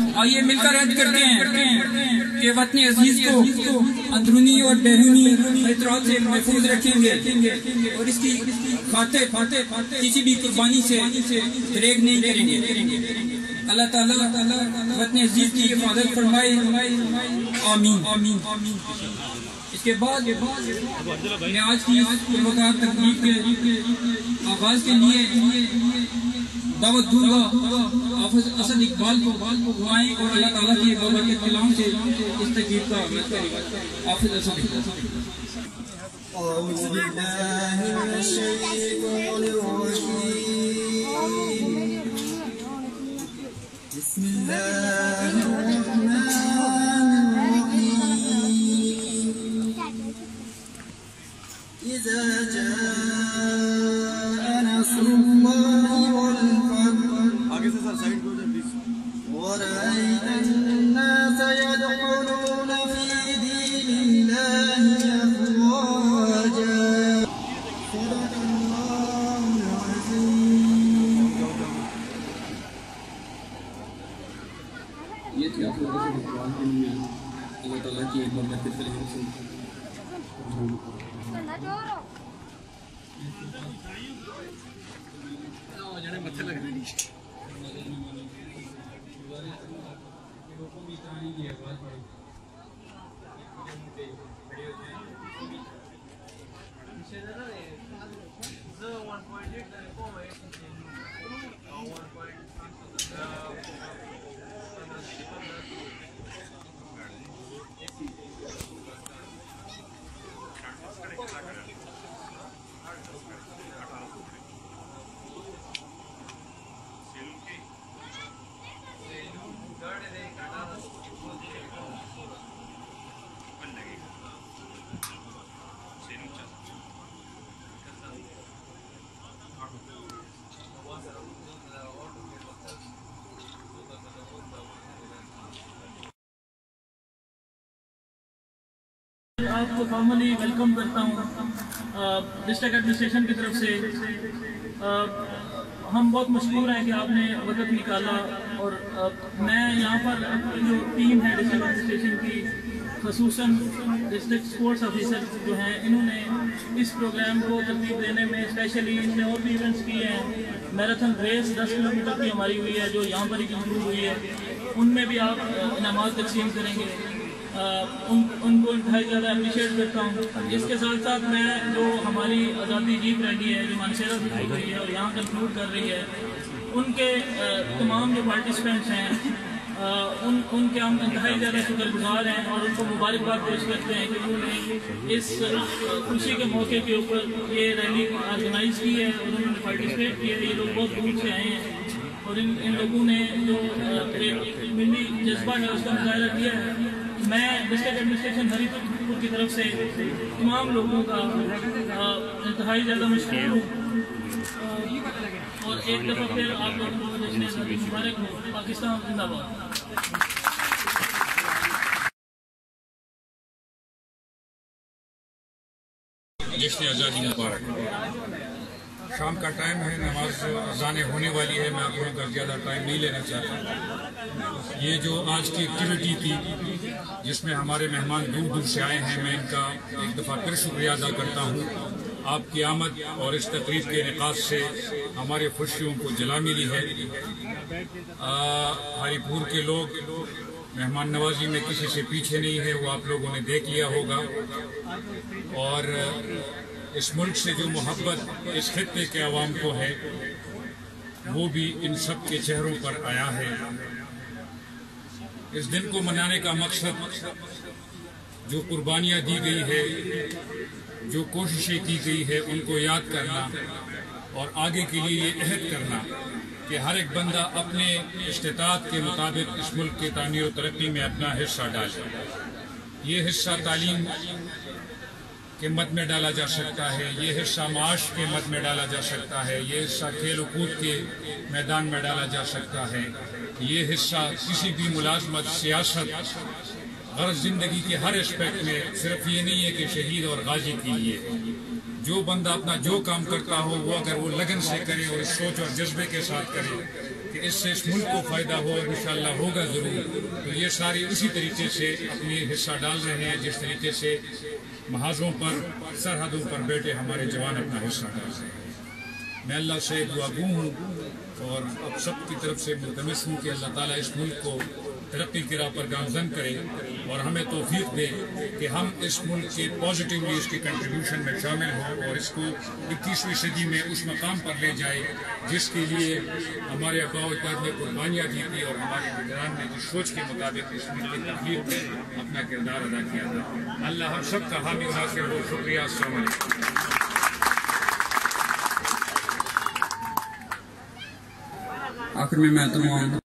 آئیے مل کر عہد کرتے ہیں کہ وطن عزیز کو اندرونی اور بیرونی خطرات سے محفوظ رکھیں گے اور اس کی خاطر کسی بھی قربانی سے دریغ نہیں کریں گے۔ اللہ تعالیٰ وطن عزیز کی حفاظت فرمائے، آمین۔ اس کے بعد میں آج کی مقام تقریب کے آغاز کے لیے دعوت دوں گا حافظ اسد اقبال کو دعائیں اور اللہ تعالیٰ کی بابرکت کلام سے اس تقریب کا آغاز کریں گا۔ حافظ اسد اقبال۔ أعوذ بالله من الشيطان الرجيم بسم الله الرحمن الرحيم إذا جاء نصر الله والفتح ورأيت الناس يدخلون في دين الله أفواجا صدق الله العظيم۔ یہ تھی آپ لوگوں سے بکوان کے لیے اللہ تعالیٰ کی ایک بار پھر سے آپ کو فارملی ویلکم کرتا ہوں ڈسٹرکٹ ایڈمنسٹریشن کی طرف سے۔ ہم بہت مشکور ہیں کہ آپ نے وقت نکالا، اور میں یہاں پر جو ٹیم ہے ڈسٹرکٹ ایڈمنسٹریشن کی، خصوصاً ڈسٹرکٹ اسپورٹس آفیسر جو ہیں، انہوں نے اس پروگرام کو ترتیب دینے میں اسپیشلی اس نے اور بھی ایونٹس کیے ہیں۔ میراتھن ریس 10 کلومیٹر کی ہماری ہوئی ہے جو یہاں پر ہی کنکلوڈ ہوئی ہے، ان میں بھی آپ انعامات تقسیم کریں گے۔ ان کو انتہائی زیادہ اپریشیٹ کرتا ہوں۔ اس کے ساتھ ساتھ میں جو ہماری آزادی جیپ ریلی ہے جو مانسیرا سے شروع ہوئی ہے اور یہاں کنکلوڈ کر رہی ہے، ان کے تمام جو پارٹیسپینٹس ہیں ان کے ہم انتہائی زیادہ شکر گزار ہیں اور ان کو مبارکباد پیش کرتے ہیں کہ انہوں نے اس خوشی کے موقع کے اوپر یہ ریلی آرگنائز کی ہے اور انہوں نے پارٹیسپیٹ کیا ہے۔ یہ لوگ بہت دور سے آئے ہیں اور ان لوگوں نے جو ملی جذبہ ہے اس کا مظاہرہ کیا ہے۔ میں ڈسٹرکٹ ایڈمنسٹریشن ہری پور کی طرف سے تمام لوگوں کا انتہائی زیادہ مشکور ہوں، اور ایک دفعہ پھر آپ لوگوں کو جشن آزادی مبارک ہو۔ پاکستان زندہ باد۔ جشن آزادی مبارک۔ شام کا ٹائم ہے، نماز اذان ہونے والی ہے، میں آپ لوگوں کا زیادہ ٹائم نہیں لینا چاہتا۔ یہ جو آج کی ایکٹیویٹی تھی جس میں ہمارے مہمان دور دور سے آئے ہیں، میں ان کا ایک دفعہ پھر شکریہ ادا کرتا ہوں۔ آپ کی آمد اور اس تقریب کے انعقاد سے ہمارے خوشیوں کو جلا ملی ہے۔ ہری پور کے لوگ مہمان نوازی میں کسی سے پیچھے نہیں ہے، وہ آپ لوگوں نے دیکھ لیا ہوگا، اور اس ملک سے جو محبت اس خطے کے عوام کو ہے وہ بھی ان سب کے چہروں پر آیا ہے۔ اس دن کو منانے کا مقصد جو قربانیاں دی گئی ہے، جو کوششیں کی گئی ہے، ان کو یاد کرنا اور آگے کے لیے یہ عہد کرنا کہ ہر ایک بندہ اپنے استطاعت کے مطابق اس ملک کی تعمیر و ترقی میں اپنا حصہ ڈالے۔ یہ حصہ تعلیم کے مد میں ڈالا جا سکتا ہے، یہ حصہ معاش کے مد میں ڈالا جا سکتا ہے، یہ حصہ کھیل و کود کے میدان میں ڈالا جا سکتا ہے، یہ حصہ کسی بھی ملازمت، سیاست، غرض زندگی کے ہر اسپیکٹ میں۔ صرف یہ نہیں ہے کہ شہید اور غازی کے لیے جو بندہ اپنا جو کام کرتا ہو وہ اگر وہ لگن سے کرے اور سوچ اور جذبے کے ساتھ کرے کہ اس سے اس ملک کو فائدہ ہو، انشاءاللہ ہوگا ضرور. تو یہ ساری اسی طریقے سے اپنی حصہ ڈال رہے ہیں جس طریقے سے محاذوں پر، سرحدوں پر بیٹھے ہمارے جوان اپنا حصہ ڈال رہے ہیں. میں اللہ سے دعا گو ہوں اور اب سب کی طرف سے ملتمس ہوں کہ اللہ تعالیٰ اس ملک کو ترقی کی راہ پر گامزن کرے اور ہمیں توفیق دے کہ ہم اس ملک کے پازیٹیولی اس کی کنٹریبیوشن میں شامل ہوں اور اس کو 21ویں صدی میں اس مقام پر لے جائے جس کے لیے ہمارے آباء و اجداد نے قربانیاں دی تھی اور ہمارے حکمران نے جس سوچ کے مطابق اس ملک کی تخلیق میں اپنا کردار ادا کیا تھا. اللہ ہم سب کا حامی ناصر ہو. شکریہ. السلام علیکم. آخر میں تمام